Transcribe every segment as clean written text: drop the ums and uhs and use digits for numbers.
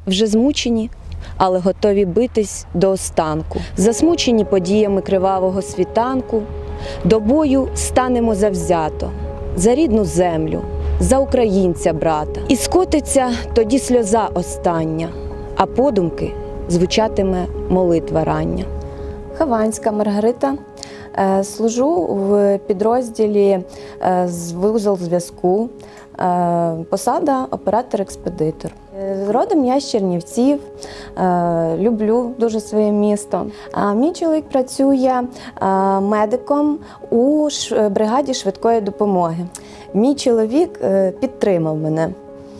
вже змучені, але готові битись до останку. Засмучені подіями кривавого світанку, до бою станемо завзято, за рідну землю, за українця брата. І скотиться тоді сльоза остання, а подумки звучатиме молитва рання. Хованська Маргарита. Служу в підрозділі вузол зв'язку, посада оператор-експедитор. Родом я з Чернівців, люблю дуже своє місто. Мій чоловік працює медиком у бригаді швидкої допомоги. Мій чоловік підтримав мене.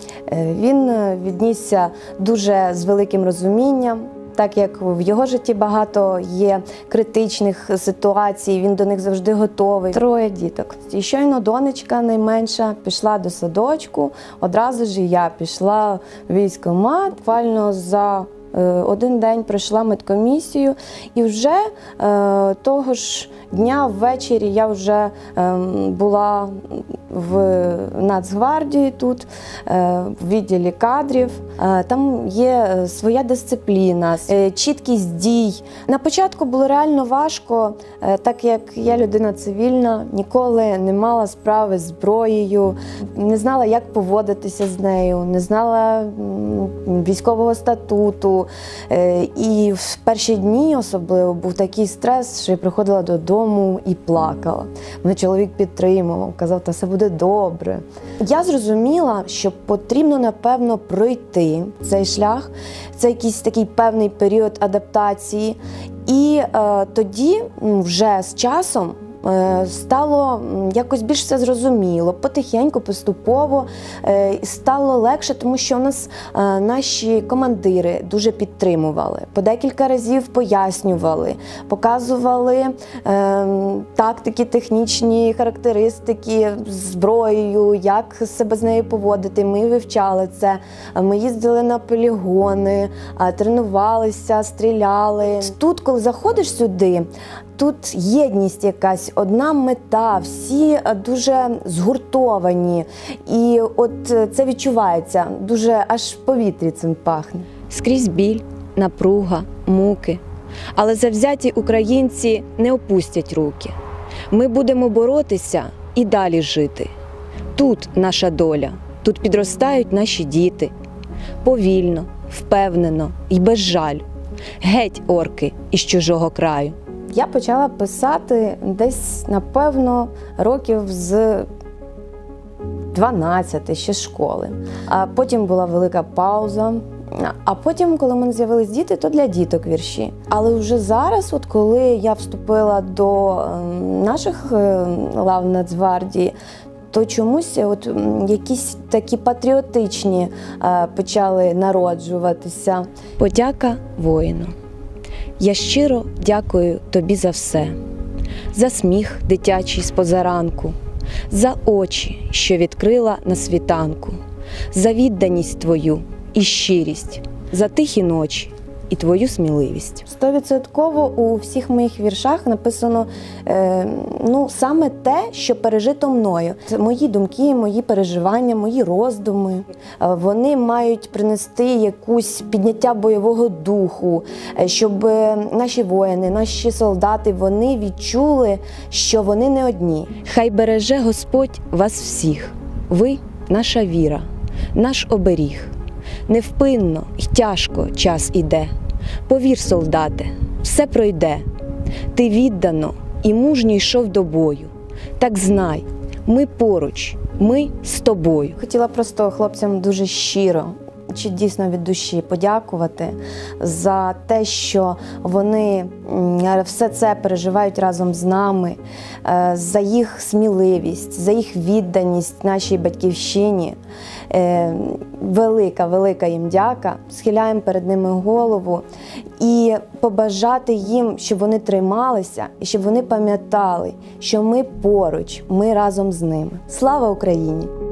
Він віднісся дуже з великим розумінням. Так як в його житті багато є критичних ситуацій, він до них завжди готовий. 3 діток. І щойно донечка найменша пішла до садочку, одразу ж і я пішла в військкомат. Буквально за 1 день пройшла медкомісію, і вже того ж дня ввечері я вже була в Нацгвардії тут, в відділі кадрів. Там є своя дисципліна, чіткість дій. На початку було реально важко, так як я людина цивільна, ніколи не мала справи з зброєю, не знала, як поводитися з нею, не знала військового статуту. І в перші дні особливо був такий стрес, що я приходила додому і плакала. Мене чоловік підтримував, казав, та все буде добре. Я зрозуміла, що потрібно, напевно, пройти цей шлях. Це якийсь такий певний період адаптації. І тоді вже з часом стало якось більш все зрозуміло, потихеньку, поступово стало легше, тому що у нас наші командири дуже підтримували, по декілька разів пояснювали, показували тактики, технічні характеристики з зброєю, як себе з нею поводити. Ми вивчали це, ми їздили на полігони, тренувалися, стріляли. Тут, коли заходиш сюди, тут єдність якась, одна мета, всі дуже згуртовані. І от це відчувається, дуже аж в повітрі цим пахне. Скрізь біль, напруга, муки. Але завзяті українці не опустять руки. Ми будемо боротися і далі жити. Тут наша доля, тут підростають наші діти. Повільно, впевнено і без жалю. Геть орки із чужого краю. Я почала писати десь, напевно, років з 12, ще з школи. А потім була велика пауза. А потім, коли в мене з'явились діти, то для діток вірші. Але вже зараз, от коли я вступила до наших лав Нацгвардії, то чомусь от якісь такі патріотичні почали народжуватися. Подяка воїну. Я щиро дякую тобі за все. За сміх дитячий з позаранку, за очі, що відкрила на світанку, за відданість твою і щирість, за тихі ночі і твою сміливість. 100% у всіх моїх віршах написано саме те, що пережито мною. Це мої думки, мої переживання, мої роздуми. Вони мають принести якусь підняття бойового духу, щоб наші воїни, наші солдати, вони відчули, що вони не одні. Хай береже Господь вас всіх. Ви – наша віра, наш оберіг. Невпинно й тяжко час іде. Повір, солдате, все пройде. Ти віддано і мужньо йшов до бою. Так знай, ми поруч, ми з тобою. Хотіла просто хлопцям дуже щиро, чи дійсно від душі подякувати за те, що вони все це переживають разом з нами, за їх сміливість, за їх відданість нашій батьківщині. Велика їм дяка. Схиляємо перед ними голову і побажати їм, щоб вони трималися і щоб вони пам'ятали, що ми поруч, ми разом з ними. Слава Україні!